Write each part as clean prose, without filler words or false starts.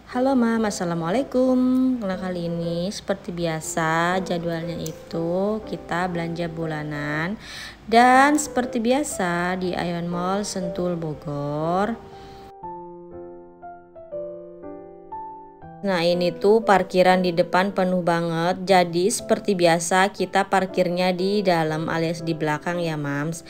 Halo Mam, Assalamualaikum. Nah, kali ini seperti biasa jadwalnya itu kita belanja bulanan. Dan seperti biasa di Ion Mall Sentul Bogor. Nah, ini tuh parkiran di depan penuh banget. Jadi seperti biasa kita parkirnya di dalam alias di belakang ya Mams.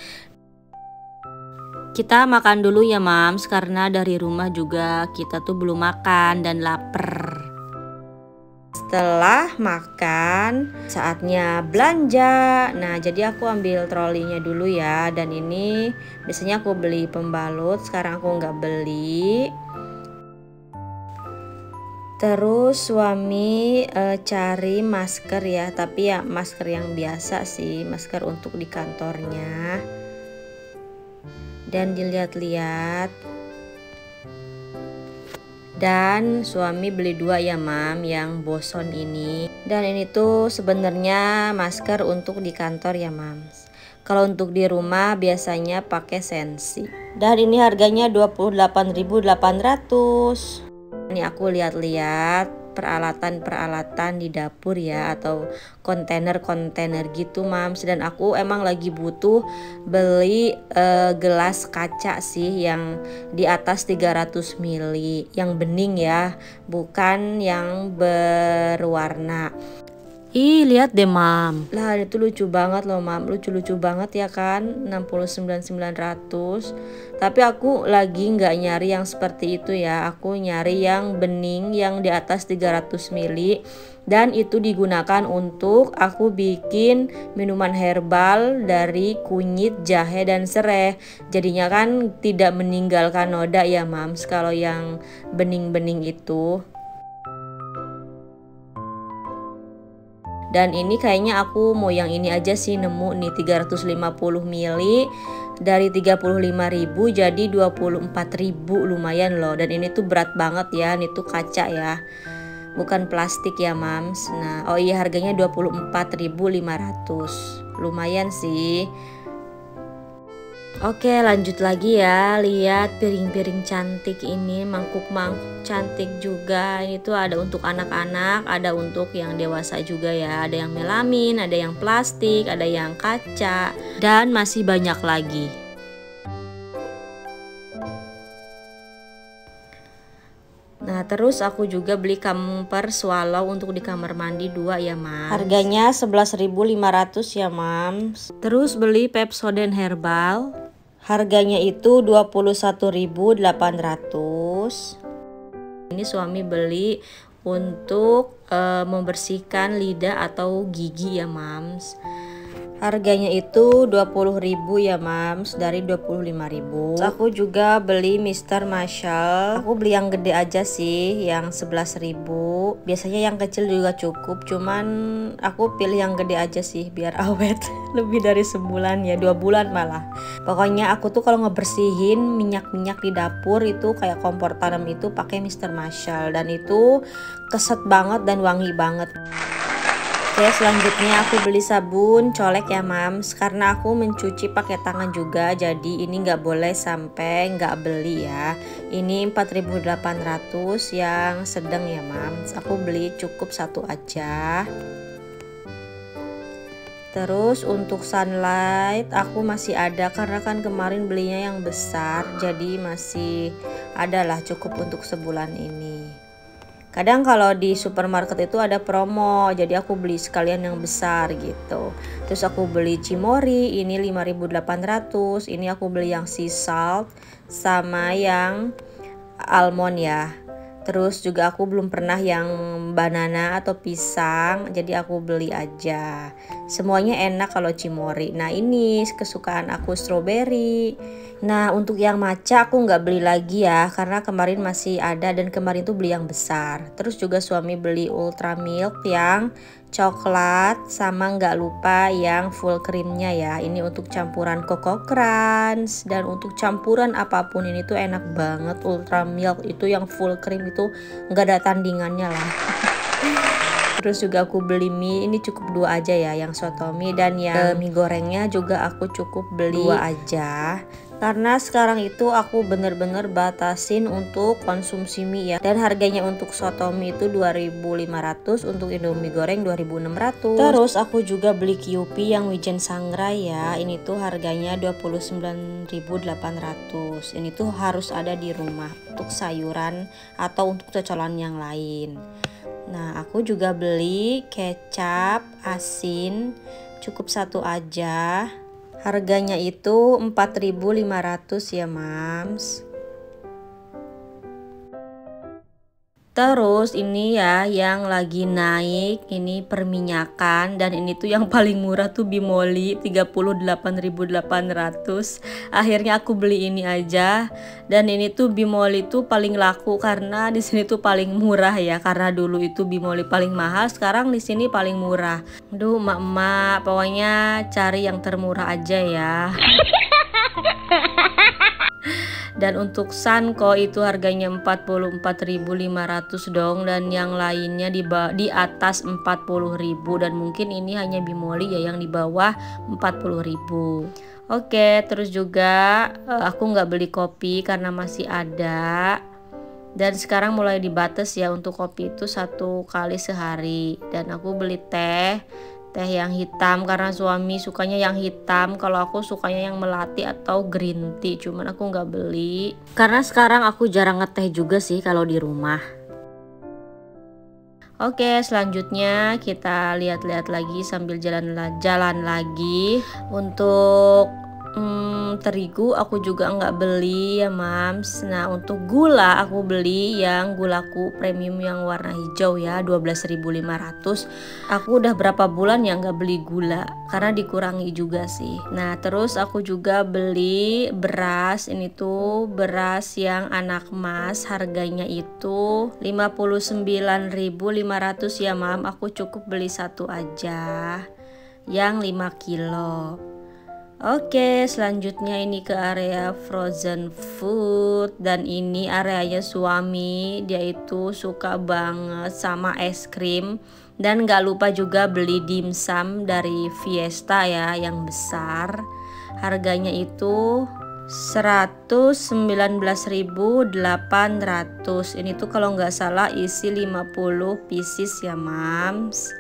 Kita makan dulu ya Mams, karena dari rumah juga kita tuh belum makan dan lapar. Setelah makan, saatnya belanja. Nah, jadi aku ambil trolinya dulu ya. Dan ini biasanya aku beli pembalut, sekarang aku nggak beli. Terus suami cari masker ya, tapi ya masker yang biasa sih, masker untuk di kantornya. Dan dilihat-lihat. Dan suami beli 2 ya Mam, yang boson ini. Dan ini tuh sebenarnya masker untuk di kantor ya Mams. Kalau untuk di rumah biasanya pakai Sensi. Dan ini harganya 28.800. Ini aku lihat-lihat peralatan-peralatan di dapur ya, atau kontainer-kontainer gitu Mams. Dan aku emang lagi butuh beli gelas kaca sih yang di atas 300 ml yang bening ya, bukan yang berwarna. Ih, lihat deh Mam. Lah, itu lucu banget loh Mam. Lucu-lucu banget ya kan, 69.900. Tapi aku lagi nggak nyari yang seperti itu ya. Aku nyari yang bening yang di atas 300 ml. Dan itu digunakan untuk aku bikin minuman herbal dari kunyit, jahe, dan serai. Jadinya kan tidak meninggalkan noda ya Mams kalau yang bening-bening itu. Dan ini kayaknya aku mau yang ini aja sih, nemu nih 350 ml dari 35.000 jadi 24.000, lumayan loh. Dan ini tuh berat banget ya, ini tuh kaca ya, bukan plastik ya Mams. Nah, oh iya, harganya 24.500, lumayan sih. Oke, lanjut lagi ya. Lihat piring-piring cantik ini, mangkuk-mangkuk cantik juga. Ini tuh ada untuk anak-anak, ada untuk yang dewasa juga ya. Ada yang melamin, ada yang plastik, ada yang kaca, dan masih banyak lagi. Nah, terus aku juga beli kamper swallow untuk di kamar mandi 2 ya Mams. Harganya 11.500 ya Mams. Terus beli Pepsodent herbal. Harganya itu 21.800. Ini suami beli untuk membersihkan lidah atau gigi ya Mams. Harganya itu 20.000 ya Mams, dari 25.000. Aku juga beli Mr. Marshall. Aku beli yang gede aja sih, yang 11.000. Biasanya yang kecil juga cukup, cuman aku pilih yang gede aja sih biar awet. Lebih dari sebulan ya, 2 bulan malah. Pokoknya aku tuh kalau ngebersihin minyak-minyak di dapur itu kayak kompor tanam itu pakai Mr. Marshall, dan itu keset banget dan wangi banget. Oke, selanjutnya aku beli sabun colek ya Mams, karena aku mencuci pakai tangan juga, jadi ini nggak boleh sampai nggak beli ya. Ini 4.800 yang sedang ya Mams, aku beli cukup 1 aja. Terus untuk sunlight aku masih ada, karena kan kemarin belinya yang besar, jadi masih ada lah, cukup untuk sebulan ini. Kadang kalau di supermarket itu ada promo, jadi aku beli sekalian yang besar gitu. Terus aku beli Cimory, ini 5.800. Ini aku beli yang sea salt sama yang almond ya. Terus juga aku belum pernah yang banana atau pisang, jadi aku beli aja. Semuanya enak kalau Cimory. Nah, ini kesukaan aku, strawberry. Nah, untuk yang matcha aku nggak beli lagi ya, karena kemarin masih ada, dan kemarin tuh beli yang besar. Terus juga suami beli ultra milk yang coklat, sama nggak lupa yang full creamnya ya. Ini untuk campuran Coco Crunch, dan untuk campuran apapun ini tuh enak banget. Ultra milk itu yang full cream itu nggak ada tandingannya lah. Terus juga aku beli mie, ini cukup 2 aja ya, yang soto mie, dan yang mie gorengnya juga aku cukup beli 2 aja. Karena sekarang itu aku bener-bener batasin untuk konsumsi mie ya. Dan harganya untuk soto mie itu 2.500, untuk Indomie goreng 2.600. Terus aku juga beli Kewpie yang wijen sangrai ya. Ini tuh harganya 29.800. Ini tuh harus ada di rumah untuk sayuran atau untuk cocolan yang lain. Nah, aku juga beli kecap asin, cukup satu aja. Harganya itu 4.500 ya mams. Terus ini ya yang lagi naik, ini perminyakan, dan ini tuh yang paling murah tuh Bimoli 38.800. Akhirnya aku beli ini aja, dan ini tuh Bimoli tuh paling laku karena di sini tuh paling murah ya, karena dulu itu Bimoli paling mahal, sekarang di sini paling murah. Aduh emak-emak, pokoknya cari yang termurah aja ya. Dan untuk Sanko itu harganya 44.500 dong, dan yang lainnya di atas 40.000, dan mungkin ini hanya Bimoli ya yang di bawah 40.000. Oke, terus juga aku nggak beli kopi karena masih ada, dan sekarang mulai dibatas ya untuk kopi itu 1 kali sehari. Dan aku beli teh yang hitam karena suami sukanya yang hitam, kalau aku sukanya yang melati atau green tea, cuman aku nggak beli karena sekarang aku jarang ngeteh juga sih kalau di rumah. Oke, selanjutnya kita lihat-lihat lagi sambil jalan lagi. Untuk terigu aku juga nggak beli ya mams. Nah, untuk gula aku beli yang gulaku premium yang warna hijau ya, 12.500. Aku udah berapa bulan ya nggak beli gula karena dikurangi juga sih. Nah, terus aku juga beli beras. Ini tuh beras yang anak mas, harganya itu 59.500 ya mam. Aku cukup beli satu aja yang 5 kilo. Oke, selanjutnya ini ke area frozen food, dan ini areanya suami, dia itu suka banget sama es krim. Dan gak lupa juga beli dimsum dari Fiesta ya yang besar, harganya itu 119.800. Ini tuh kalau nggak salah isi 50 pieces ya mams.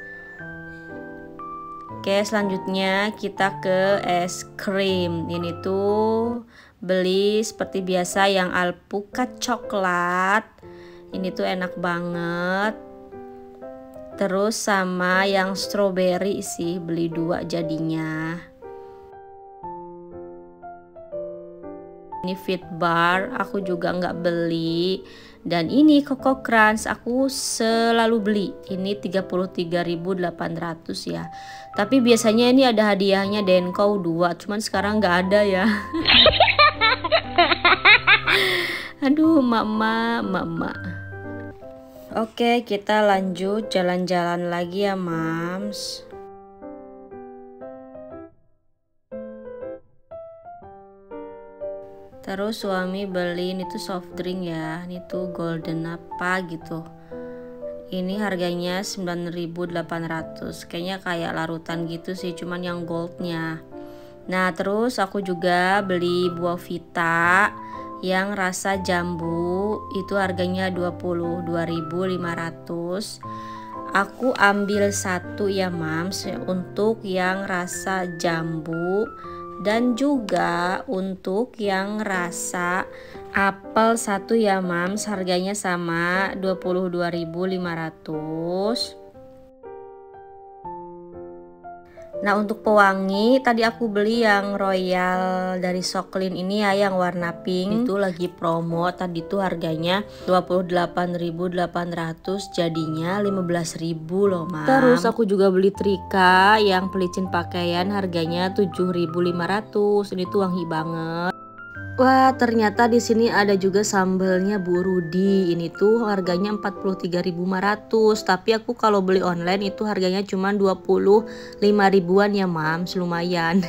Oke, selanjutnya kita ke es krim. Ini tuh beli seperti biasa yang alpukat coklat. Ini tuh enak banget. Terus sama yang strawberry sih, beli 2 jadinya. Ini Fit Bar aku juga nggak beli. Dan ini Coco Crunch aku selalu beli. Ini 33.800 ya. Tapi biasanya ini ada hadiahnya Denko 2, cuman sekarang nggak ada ya. Aduh mama. Oke, kita lanjut jalan-jalan lagi ya mams. Terus suami beli ini tuh soft drink ya, ini tuh golden apa gitu. Ini harganya 9.800, kayaknya kayak larutan gitu sih, cuman yang goldnya. Nah, terus aku juga beli buah Vita yang rasa jambu, itu harganya 22.500. Aku ambil satu ya mams untuk yang rasa jambu, dan juga untuk yang rasa apel satu ya mams, harganya sama 22.500. Nah, untuk pewangi tadi aku beli yang Royal dari Soklin ini ya yang warna pink. Itu lagi promo, tadi tuh harganya 28.800 jadinya 15.000 loh mam. Terus aku juga beli Trika yang pelicin pakaian, harganya 7.500. Ini tuh wangi banget. Wah, ternyata di sini ada juga sambelnya Bu Rudi. Ini tuh harganya 43.500. Tapi aku kalau beli online itu harganya cuma 25 ribuan ya, Mams. Lumayan.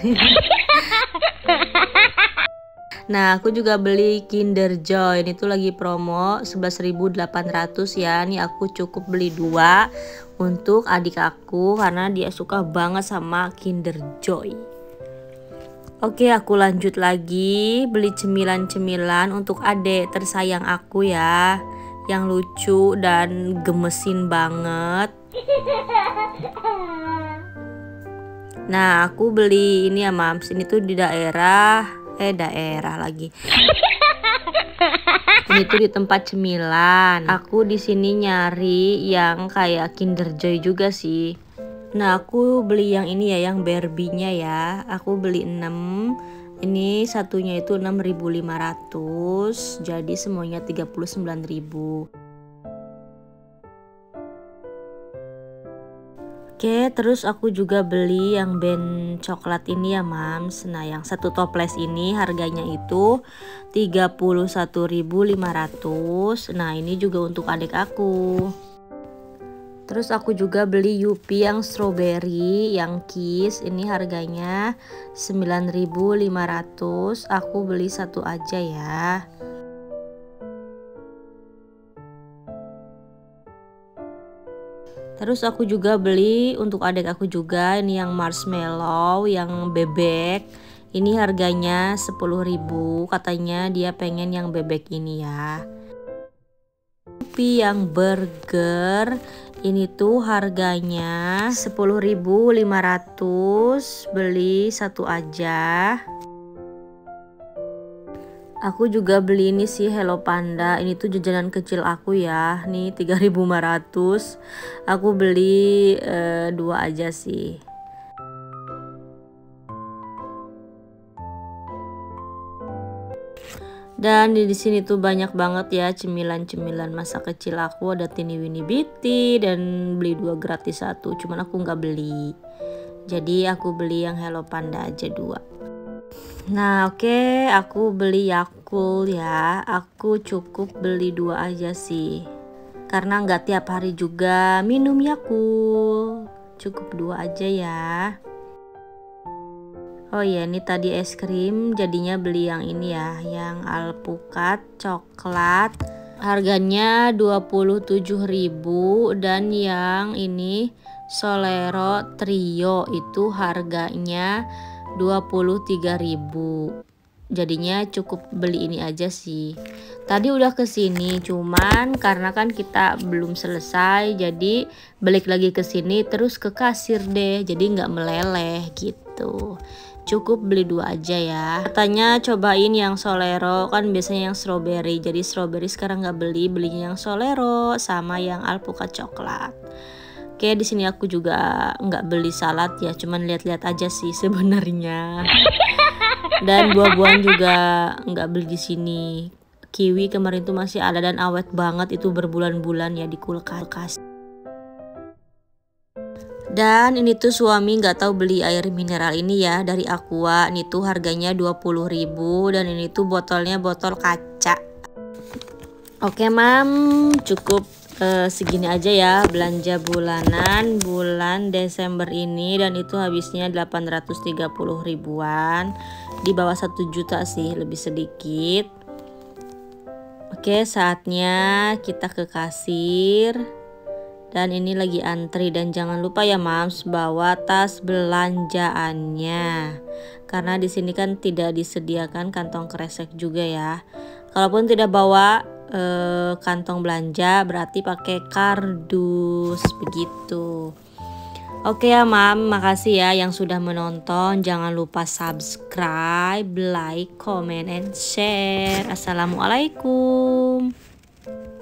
Nah, aku juga beli Kinder Joy. Ini tuh lagi promo 11.800 ya. Ini aku cukup beli 2 untuk adik aku karena dia suka banget sama Kinder Joy. Oke, aku lanjut lagi beli cemilan-cemilan untuk adek tersayang aku ya, yang lucu dan gemesin banget. Nah, aku beli ini ya Mams, ini tuh di daerah lagi. Ini tuh di tempat cemilan. Aku di sini nyari yang kayak Kinder Joy juga sih. Nah, aku beli yang ini ya, yang Barbie-nya ya. Aku beli 6. Ini satunya itu 6.500. Jadi semuanya 39.000. Oke, terus aku juga beli yang band coklat ini ya Mams. Nah, yang satu toples ini harganya itu 31.500. Nah, ini juga untuk adik aku. Terus aku juga beli Yupi yang strawberry, yang Kiss. Ini harganya 9.500. Aku beli satu aja ya. Terus aku juga beli untuk adik aku juga ini yang marshmallow, yang bebek. Ini harganya 10.000. Katanya dia pengen yang bebek ini ya. Tapi yang burger ini tuh harganya 10.500. Beli satu aja. Aku juga beli ini sih Hello Panda. Ini tuh jajanan kecil aku ya. Nih 3.500. Aku beli 2 aja sih. Dan di sini tuh banyak banget ya cemilan-cemilan masa kecil aku. Ada Tini Winnie Bitty dan beli 2 gratis 1. Cuman aku nggak beli. Jadi aku beli yang Hello Panda aja 2. Nah oke, aku beli Yakult ya. Aku cukup beli 2 aja sih, karena nggak tiap hari juga minum Yakult. Cukup 2 aja ya. Oh iya, ini tadi es krim, jadinya beli yang ini ya, yang alpukat coklat. Harganya 27.000. Dan yang ini Solero Trio itu harganya 23.000. Jadinya cukup beli ini aja sih. Tadi udah kesini, cuman karena kan kita belum selesai, jadi balik lagi ke sini terus ke kasir deh. Jadi nggak meleleh gitu. Cukup beli 2 aja ya. Katanya cobain yang Solero, kan biasanya yang strawberry. Jadi strawberry sekarang nggak beli, belinya yang Solero sama yang alpukat coklat. Oke, di sini aku juga nggak beli salad ya, cuman lihat-lihat aja sih sebenarnya. Dan buah-buahan juga nggak beli di sini. Kiwi kemarin tuh masih ada dan awet banget, itu berbulan-bulan ya di kulkas. Dan ini tuh suami nggak tahu beli air mineral ini ya dari Aqua. Ini tuh harganya 20.000 dan ini tuh botolnya botol kaca. Oke Mam, cukup segini aja ya belanja bulanan bulan Desember ini, dan itu habisnya 830 ribuan, di bawah 1 juta sih, lebih sedikit. Oke, saatnya kita ke kasir. Dan ini lagi antri, dan jangan lupa ya Mams bawa tas belanjaannya, karena di sini kan tidak disediakan kantong kresek juga ya. Kalaupun tidak bawa kantong belanja berarti pakai kardus begitu. Oke ya Mam, makasih ya yang sudah menonton. Jangan lupa subscribe, like, comment, and share. Assalamualaikum.